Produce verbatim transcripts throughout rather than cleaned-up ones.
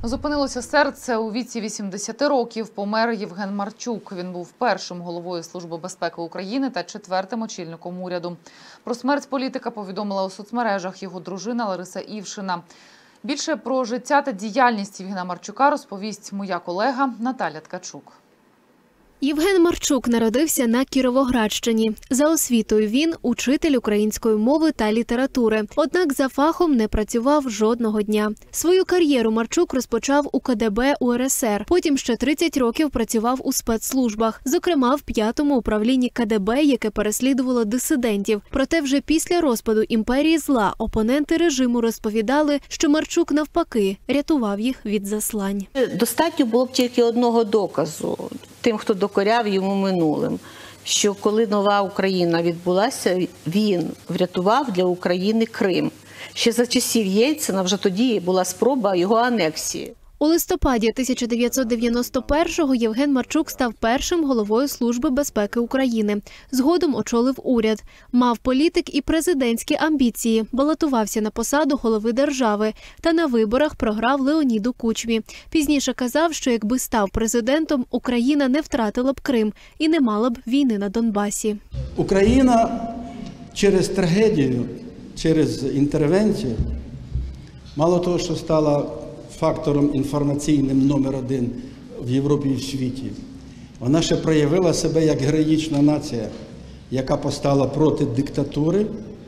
Зупинилося серце у віці вісімдесяти років. Помер Євген Марчук. Він був першим головою Служби безпеки України та четвертим очільником уряду. Про смерть політика повідомила у соцмережах його дружина Лариса Івшина. Більше про життя та діяльність Євгена Марчука розповість моя колега Наталя Ткачук. Євген Марчук народився на Кіровоградщині. За освітою він – учитель української мови та літератури. Однак за фахом не працював жодного дня. Свою кар'єру Марчук розпочав у ка де бе у ер ес ер. Потім ще тридцять років працював у спецслужбах. Зокрема, в п'ятому управлінні ка де бе, яке переслідувало дисидентів. Проте вже після розпаду імперії зла опоненти режиму розповідали, що Марчук навпаки рятував їх від заслань. Достатньо було б тільки одного доказу тим, хто докоряв йому минулим, що коли нова Україна відбулася, він врятував для України Крим. Ще за часів Єльцина вже тоді була спроба його анексії. У листопаді тисяча дев'ятсот дев'яносто першого Євген Марчук став першим головою Служби безпеки України. Згодом очолив уряд. Мав політик і президентські амбіції, балотувався на посаду голови держави та на виборах програв Леоніду Кучмі. Пізніше казав, що якби став президентом, Україна не втратила б Крим і не мала б війни на Донбасі. Україна через трагедію, через інтервенцію, мало того, що стала фактором інформаційним номер один в Європі і в світі, вона ще проявила себе як героїчна нація, яка постала проти диктатури,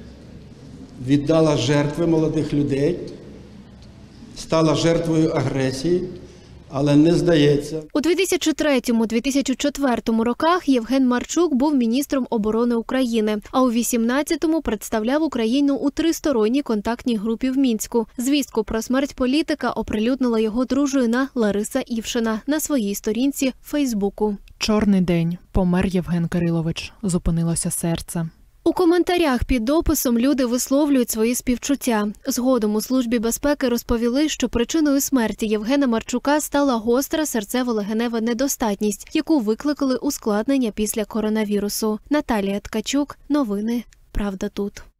віддала жертви молодих людей, стала жертвою агресії, але не здається. У дві тисячі третьому - дві тисячі четвертому роках Євген Марчук був міністром оборони України, а у вісімнадцятому представляв Україну у тристоронній контактній групі в Мінську. Звістку про смерть політика оприлюднила його дружина Лариса Івшина на своїй сторінці в Фейсбуку. Чорний день. Помер Євген Кирилович. Зупинилося серце. У коментарях під дописом люди висловлюють свої співчуття. Згодом у Службі безпеки розповіли, що причиною смерті Євгена Марчука стала гостра серцево-легенева недостатність, яку викликали ускладнення після коронавірусу. Наталія Ткачук. Новини. Правда тут.